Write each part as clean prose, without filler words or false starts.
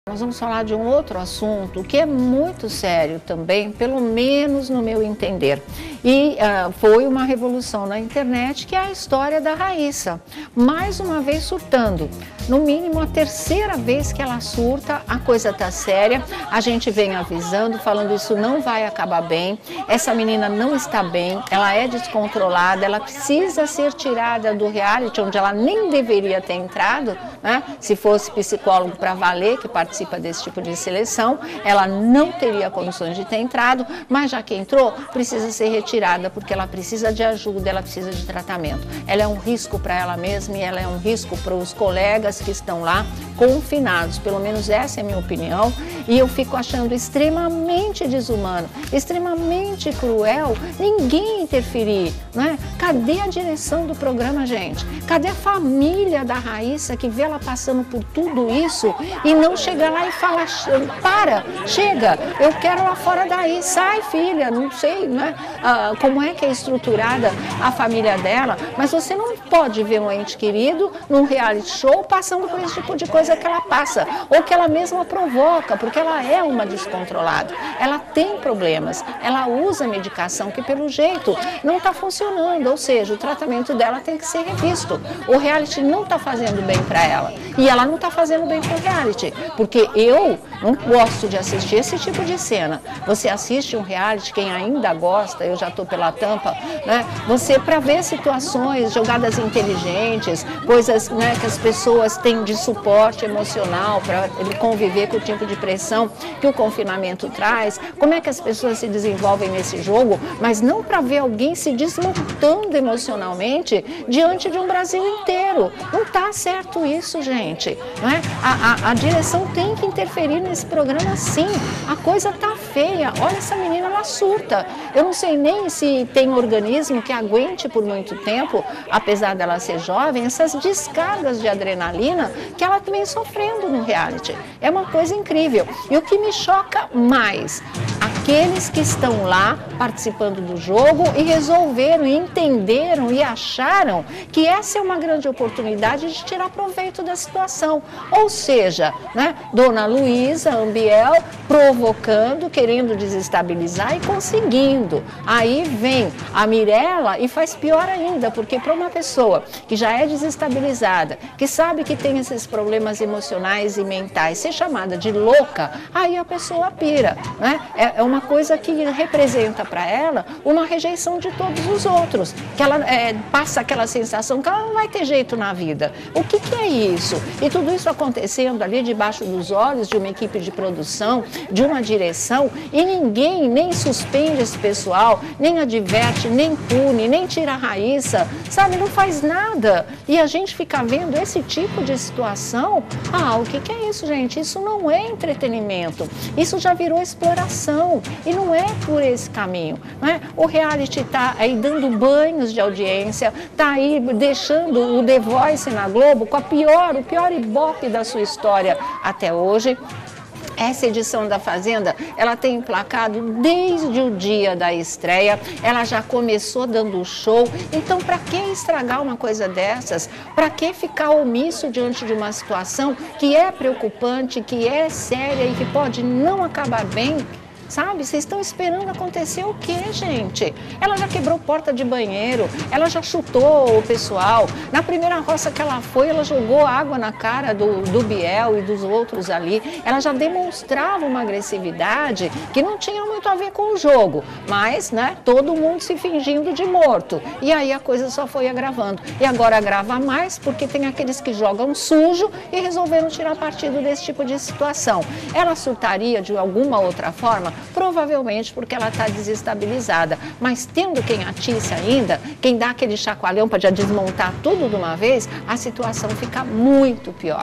Nós vamos falar de um outro assunto que é muito sério também, pelo menos no meu entender. E foi uma revolução na internet, que é a história da Raíssa. Mais uma vez surtando. No mínimo a terceira vez que ela surta, a coisa tá séria. A gente vem avisando, falando isso não vai acabar bem. Essa menina não está bem, ela é descontrolada, ela precisa ser tirada do reality, onde ela nem deveria ter entrado, né? Se fosse psicólogo para valer, que participa desse tipo de seleção, ela não teria condições de ter entrado, mas já que entrou, precisa ser retirada, porque ela precisa de ajuda, ela precisa de tratamento. Ela é um risco para ela mesma e ela é um risco para os colegas que estão lá confinados, pelo menos essa é a minha opinião, e eu fico achando extremamente desumano, extremamente cruel ninguém interferir, né? Cadê a direção do programa, gente? Cadê a família da Raíssa que vê ela passando por tudo isso e não chega lá e fala, para, chega, eu quero ela fora daí, sai filha, não sei, né? Como é que é estruturada a família dela, mas você não pode ver um ente querido num reality show passando por esse tipo de coisa que ela passa, ou que ela mesma provoca, porque ela é uma descontrolada, ela tem problemas, ela usa medicação que pelo jeito não está funcionando, ou seja, o tratamento dela tem que ser revisto, o reality não está fazendo bem para ela, e ela não está fazendo bem para o reality, porque eu não gosto de assistir esse tipo de cena. Você assiste um reality, quem ainda gosta, eu já estou pela tampa, né? Você, para ver situações, jogadas inteligentes, coisas, né, que as pessoas têm de suporte emocional para ele conviver com o tipo de pressão que o confinamento traz, como é que as pessoas se desenvolvem nesse jogo, mas não para ver alguém se desmontando emocionalmente diante de um Brasil inteiro. Não está certo isso, gente, né? A direção tem que interferir nesse programa, sim. A coisa tá feia. Olha, essa menina, ela surta. Eu não sei nem se tem organismo que aguente por muito tempo, apesar dela ser jovem, essas descargas de adrenalina que ela vem sofrendo no reality. É uma coisa incrível. E o que me choca mais, aqueles que estão lá participando do jogo e resolveram, e entenderam e acharam que essa é uma grande oportunidade de tirar proveito da situação. Ou seja, né, Dona Luísa Ambiel provocando, querendo desestabilizar e conseguindo. Aí vem a Mirella e faz pior ainda, porque para uma pessoa que já é desestabilizada, que sabe que tem esses problemas emocionais e mentais, ser chamada de louca, aí a pessoa pira, né? É uma coisa que representa para ela uma rejeição de todos os outros, que ela passa aquela sensação que ela não vai ter jeito na vida. O que é isso? E tudo isso acontecendo ali debaixo dos olhos de uma equipe de produção, de uma direção, e ninguém nem suspende esse pessoal, nem adverte, nem pune, nem tira a Raíssa, sabe? Não faz nada. E a gente fica vendo esse tipo de situação. O que é isso, gente? Isso não é entretenimento. Isso já virou exploração. E não é por esse caminho, né? O reality está aí dando banhos de audiência, está aí deixando o The Voice na Globo com o pior ibope da sua história até hoje. Essa edição da Fazenda, ela tem emplacado desde o dia da estreia, ela já começou dando show, então para que estragar uma coisa dessas? Para que ficar omisso diante de uma situação que é preocupante, que é séria e que pode não acabar bem? Sabe, vocês estão esperando acontecer o quê, gente? Ela já quebrou porta de banheiro, ela já chutou o pessoal. Na primeira roça que ela foi, ela jogou água na cara do Biel e dos outros ali. Ela já demonstrava uma agressividade que não tinha muito a ver com o jogo, mas, né, todo mundo se fingindo de morto. E aí a coisa só foi agravando. E agora agrava mais porque tem aqueles que jogam sujo e resolveram tirar partido desse tipo de situação. Ela surtaria de alguma outra forma? Provavelmente porque ela está desestabilizada, mas tendo quem atice ainda, quem dá aquele chacoalhão para já desmontar tudo de uma vez, a situação fica muito pior,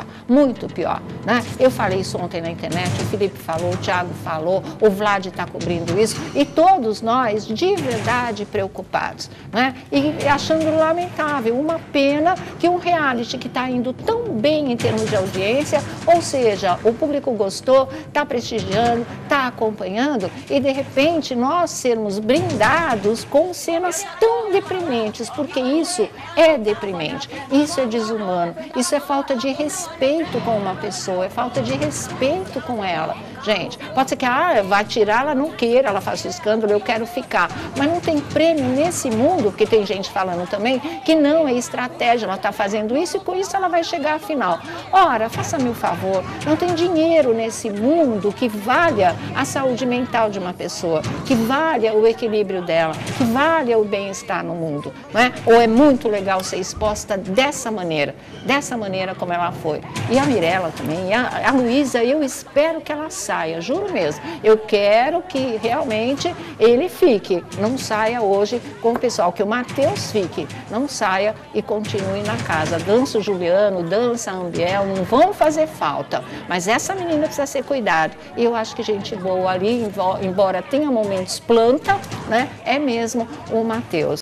né? Eu falei isso ontem na internet, o Felipe falou, o Thiago falou, o Vlad está cobrindo isso, e todos nós de verdade preocupados, né? E achando lamentável, uma pena que um reality que está indo tão bem em termos de audiência, ou seja, o público gostou, está prestigiando, está acompanhando, trabalhando e de repente nós sermos brindados com cenas tão deprimentes, porque isso é deprimente, isso é desumano, isso é falta de respeito com uma pessoa, é falta de respeito com ela. Gente, pode ser que vai tirar, ela não queira, ela faça escândalo, eu quero ficar. Mas não tem prêmio nesse mundo, porque tem gente falando também que não é estratégia, ela está fazendo isso e com isso ela vai chegar à final. Ora, faça-me o favor, não tem dinheiro nesse mundo que valha a saúde mental de uma pessoa, que valha o equilíbrio dela, que valha o bem-estar no mundo, não é? Ou é muito legal ser exposta dessa maneira como ela foi. E a Mirella também, e a Luísa, eu espero que ela saia, juro mesmo. Eu quero que realmente ele fique, não saia hoje com o pessoal, que o Matheus fique, não saia e continue na casa. Dança o Juliano, dança a Ambiel, não vão fazer falta, mas essa menina precisa ser cuidada. E eu acho que gente boa ali, embora tenha momentos planta, né, é mesmo o Matheus.